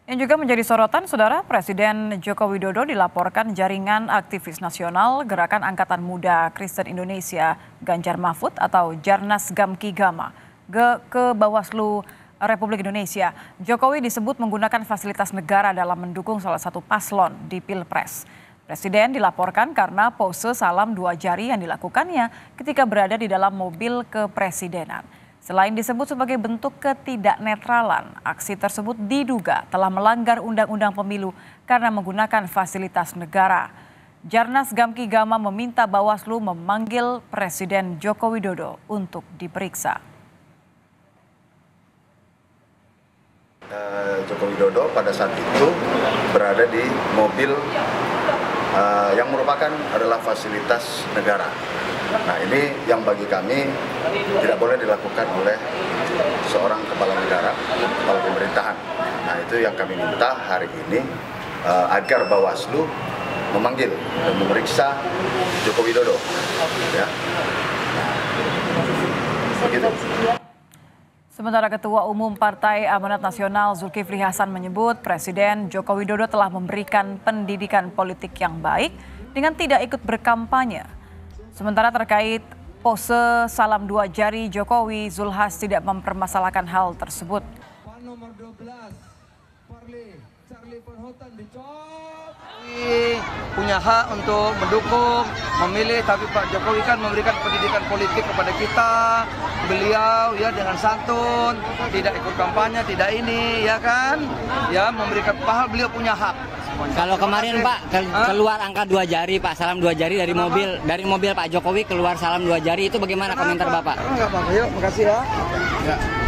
Yang juga menjadi sorotan, Saudara, Presiden Joko Widodo dilaporkan jaringan aktivis nasional Gerakan Angkatan Muda Kristen Indonesia Ganjar Mahfud atau Jarnas Gamki Gama ke Bawaslu Republik Indonesia. Jokowi disebut menggunakan fasilitas negara dalam mendukung salah satu paslon di Pilpres. Presiden dilaporkan karena pose salam dua jari yang dilakukannya ketika berada di dalam mobil kepresidenan. Selain disebut sebagai bentuk ketidaknetralan, aksi tersebut diduga telah melanggar Undang-Undang Pemilu karena menggunakan fasilitas negara. Jarnas Gamki Gama meminta Bawaslu memanggil Presiden Joko Widodo untuk diperiksa. Joko Widodo pada saat itu berada di mobil yang merupakan adalah fasilitas negara. Nah, ini yang bagi kami tidak boleh dilakukan oleh seorang kepala negara, kepala pemerintahan. Nah, itu yang kami minta hari ini agar Bawaslu memanggil dan memeriksa Joko Widodo. Ya. Begitu. Sementara Ketua Umum Partai Amanat Nasional Zulkifli Hasan menyebut Presiden Joko Widodo telah memberikan pendidikan politik yang baik dengan tidak ikut berkampanye. Sementara terkait pose salam dua jari Jokowi, Zulhas tidak mempermasalahkan hal tersebut. Nomor 12, Charlie punya hak untuk mendukung, memilih, tapi Pak Jokowi kan memberikan pendidikan politik kepada kita. Beliau ya dengan santun, tidak ikut kampanye, tidak ini ya kan, ya memberikan pahal, beliau punya hak. Kalau kemarin Pak keluar angka dua jari Pak, salam dua jari dari mobil Pak Jokowi keluar salam dua jari, itu bagaimana komentar Bapak? Enggak apa-apa, yuk makasih ya.